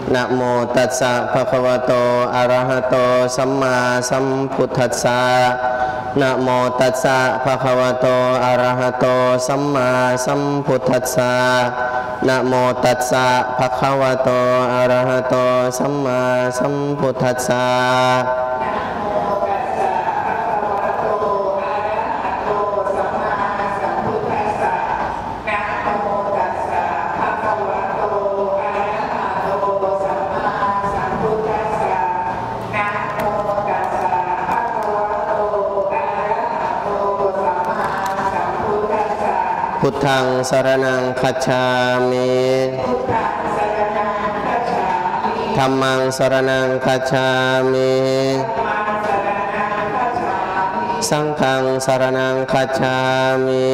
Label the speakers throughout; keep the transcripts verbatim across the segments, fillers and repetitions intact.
Speaker 1: นะโมตัสสะภะคะวะโตอะระหะโตสัมมาสัมพุทธัสสะนะโมตัสสะภะคะวะโตอะระหะโตสัมมาสัมพุทธัสสะนะโมตัสสะภะคะวะโตอะระหะโตสัมมาสัมพุทธัสสะพุทธังสรณังคัจฉามิธัมมังสรณังคัจฉามิสังฆังสรณังคัจฉามิ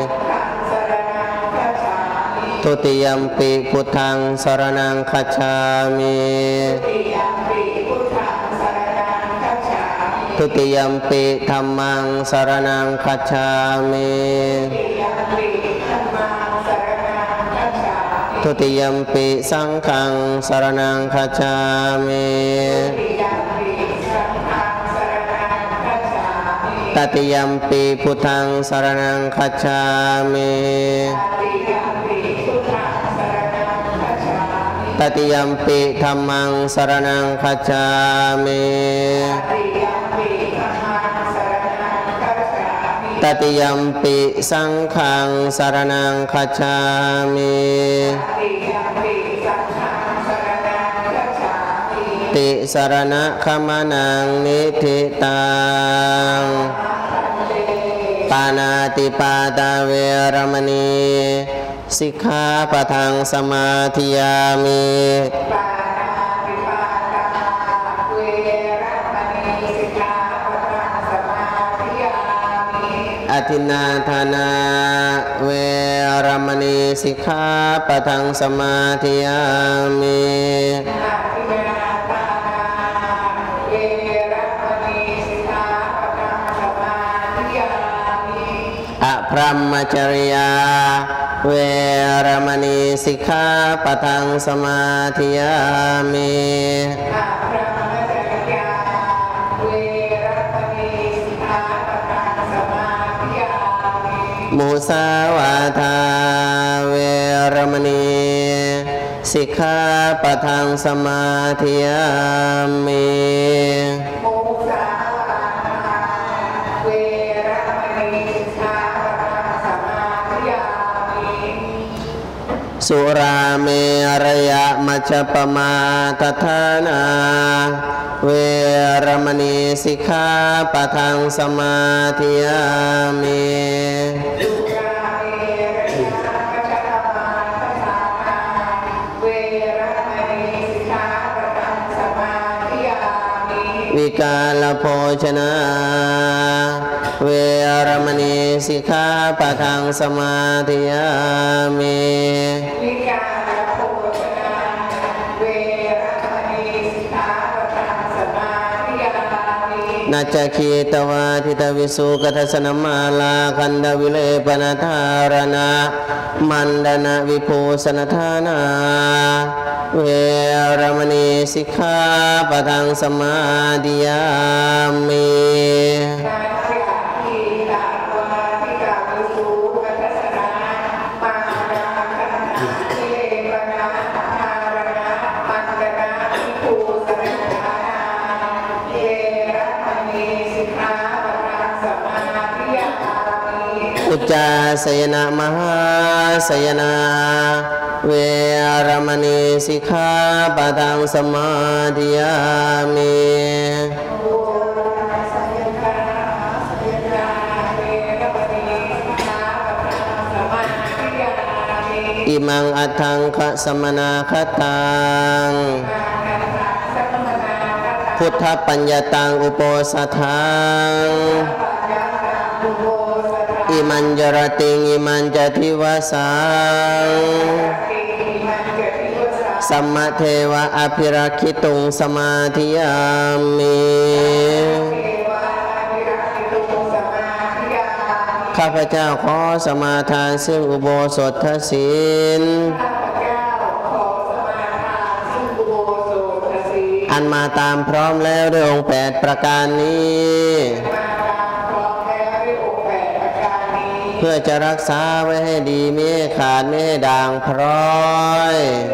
Speaker 1: ทุติยัมปิพุทธังสรณังคัจฉามิทุติยัมปิธัมมังสรณังคัจฉามิทุติยัมปิสังฆังสรณังคัจฉามิตติยัมปิพุทธังสรณังคัจฉามิตติยัมปิธัมมังสรณังคัจฉามิตติยัมปิสังฆังสรณังคัจฉามิติสรณะขมานังนิธิตังปานาติปาตาเวรมณีสิกขาปะทังสมาธิยามิอทินนาทานาเวรมณีสิกขาปะทังสมาธิยามิอะพรหมจริยาเวรมณีสิกขาปะทังสมาธิยามิมุสาวาทาเวรมณีสิกขาปะทังสมาธิยามิสุราเมรยะมัชฌปมาทฐานาเวรมณีสิกขาปะทังสมาธิยามิวิกาลโภชนะเวรมณีสิกขาปะทังสมาธิยามิวิกาลโภชนะเวรมณีสิกขาปะทังสมาธิยามินัจจคีตวาทิตวิสุกัทสนมาลาคันดวิเลปนาธารณะมันดนะวิภูสนธานาเวรมณีสิกขาปะทังสมาธิยามิอุจจาสยนะมหาสยนะเวรมณีสิกขาปะทังสมาธิยามิอิมังอัตถังคสมนาคตังพุทธปัญญาตังอุโปสัทธังอิมันจรติงอิมันจทิวสังสัมมาเทวะอภิรักขิตุงสมาธิยามิข้าพเจ้าขอสมาทานซึ่งอุโบสถศีล
Speaker 2: ข้าพเจ้าขอสมาทานซึ่งอุโบส
Speaker 1: อันมาตามพร้อมแล้วด้วยองค์แปดประการนี้เพื่อจะรักษาไว้ให้ดีไม่ให้ขาดไม่ให้ด่างพร้อย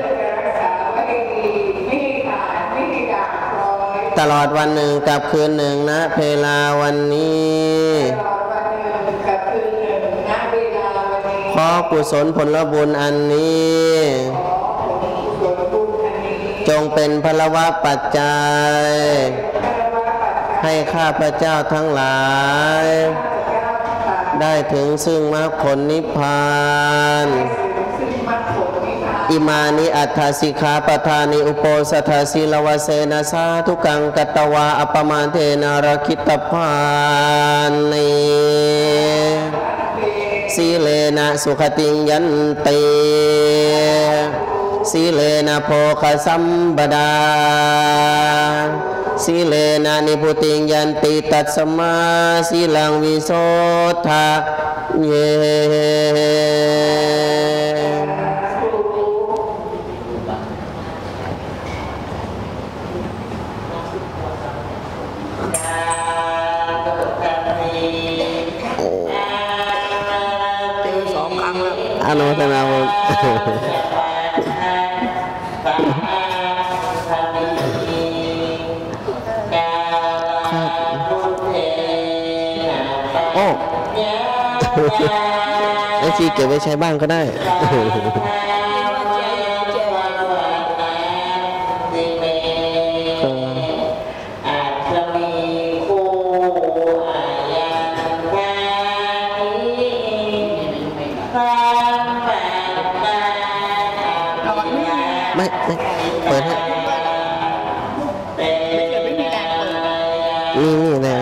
Speaker 1: ตลอดวันหนึ่งกับคืนหนึ่งนะเวลาวันนี้ขอกุศลผลบุญอันนี้จงเป็นพลวะปัจจัยให้ข้าพเจ้าทั้งหลายได้ถึงซึ่งมรรคผลนิพพานอิมานิอัฏฐสิกขาปทานิอุโปสัทธสิลวเสนะสาธุกังกัตตวาอัปปมาเทนะระคิตพานิสีเลนะสุขติยันติสีเลนะโภคสัมปดาสีเลนะนิพุติยันติตัสมาสีลังวิโสทะเยอนุโมทนาบุญโอ้ไอซีเก็บไว้ใช้บ้างก็ได้ไม่ไม่เปิดให้นี่นี่นะ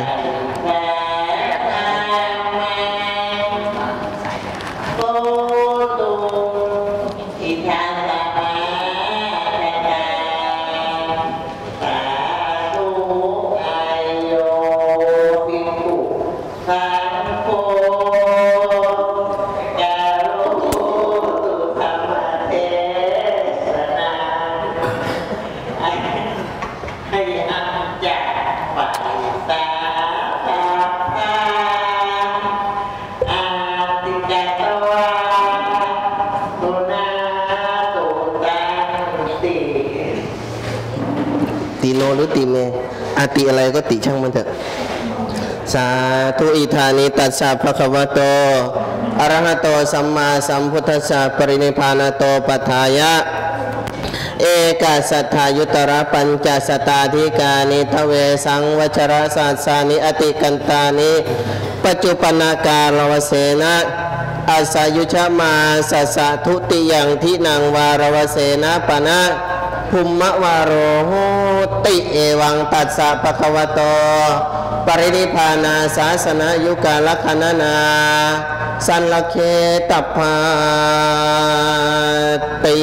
Speaker 1: ติโนหรือติเมอาติอะไรก็ติช่างมันเถอะสาธุอิธานิตัสสะภะคะวะโตอะระหะโตสัมมาสัมพุทธัสสะปรินิพพานะโตปัฏฐายะเอกสัทธายุตระปัญจสตาธิกานิทเวสังวชระสัสสานิอติกันตานิปัจจุปนากาลวเสนะอาสายุชมาสัสสะทุติยังทินังวารวเสนะปนะภุมมะวารโหติเอวังตัสสะภะคะวะโตปรินิพพานาศาสนายุกาลคณนาสันลเคตพาติ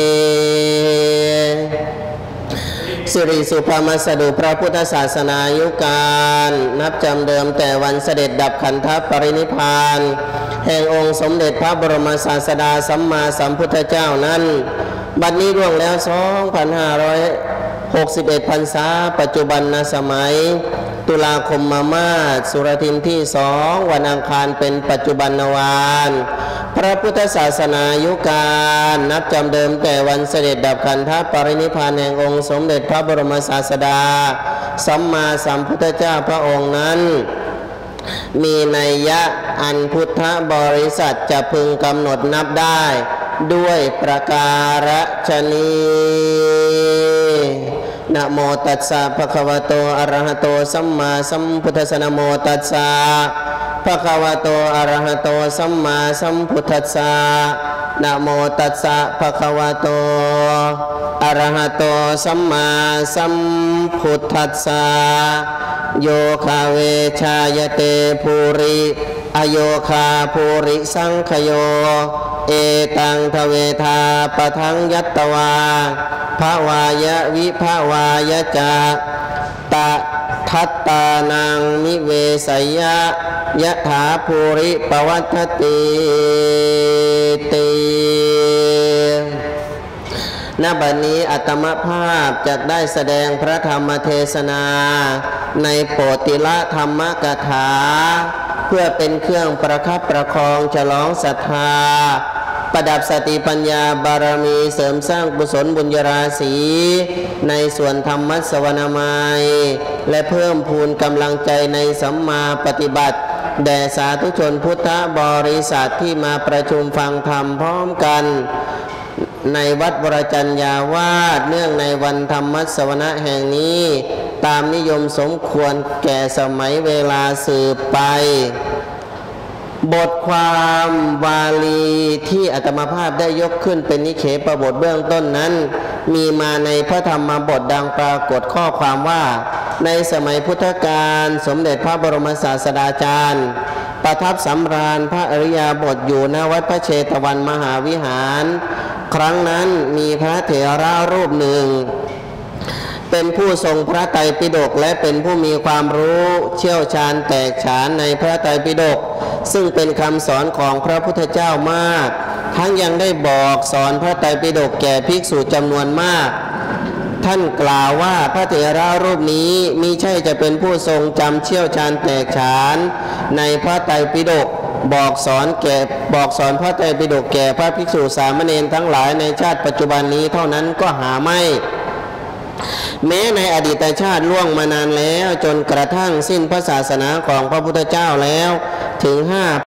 Speaker 1: สิริสุภมัสดุพระพุทธศาสนายุการนับจำเดิมแต่วันเสด็จดับขันธปรินิพพานแห่งองค์สมเด็จพระบรมศาสดาสัมมาสัมพุทธเจ้านั้นบัดนี้ล่วงแล้ว สองพันห้าร้อยหกสิบเอ็ด พรรษาปัจจุบันนสมัยตุลาคมมามาสสุรทินที่สองวันอังคารเป็นปัจจุบันวานพระพุทธศาสนายุการนับจำเดิมแต่วันเสด็จดับขันธปรินิพพานแห่งองค์สมเด็จพระบรมศาสดาสัมมาสัมพุทธเจ้าพระองค์นั้นมีนัยยะอันพุทธบริษัทจะพึงกำหนดนับได้ด้วยประการฉนี้นะโมตัสสะภะคะวะโตอะระหะโตสัมมาสัมพุทธัสสะนะโมตัสสะภะคะวะโตอะระหะโตสัมมาสัมพุทธัสสะนะโมตัสสะภะคะวะโตอะระหะโตสัมมาสัมพุทธัสสะโยคาเวชายเตภูริอโยคาภูริสังขโยเอตังทเวทาปทังยัตตวาภาวายะวิภาวายะจาตะทัตตานังนิเวสยะยะถาภูริปวัตติติณ บัดนี้อาตมภาพจะได้แสดงพระธรรมเทศนาในโปติละธรรมกถาเพื่อเป็นเครื่องประคับประคองฉลองศรัทธาประดับสติปัญญาบารมีเสริมสร้างกุศลบุญญาราศีในส่วนธรรมสวนามัยและเพิ่มพูนกำลังใจในสัมมาปฏิบัติแด่สาธุชนพุทธบริษัทที่มาประชุมฟังธรรมพร้อมกันในวัดวรจัญญาวาสเนื่องในวันธรรมสวนะแห่งนี้ตามนิยมสมควรแก่สมัยเวลาสืบไปบทความวาลีที่อาตมาภาพได้ยกขึ้นเป็นนิเขปบทเบื้องต้นนั้นมีมาในพระธรรมบทดังปรากฏข้อความว่าในสมัยพุทธกาลสมเด็จพระบรมศาสดาจารย์ประทับสำราญพระอริยบทอยู่ณวัดพระเชตวันมหาวิหารครั้งนั้นมีพระเถระรูปหนึ่งเป็นผู้ทรงพระไตรปิฎกและเป็นผู้มีความรู้เชี่ยวชาญแตกฉานในพระไตรปิฎกซึ่งเป็นคำสอนของพระพุทธเจ้ามากทั้งยังได้บอกสอนพระไตรปิฎกแก่ภิกษุจำนวนมากท่านกล่าวว่าพระเถระรูปนี้มิใช่จะเป็นผู้ทรงจำเชี่ยวชาญแตกฉานในพระไตรปิฎกบอกสอนแก่บอกสอนพระไตรปิฎกแก่พระภิกษุสามเณรทั้งหลายในชาติปัจจุบันนี้เท่านั้นก็หาไม่แม้ในอดีตชาติล่วงมานานแล้วจนกระทั่งสิ้นพระศาสนาของพระพุทธเจ้าแล้วถึงห้า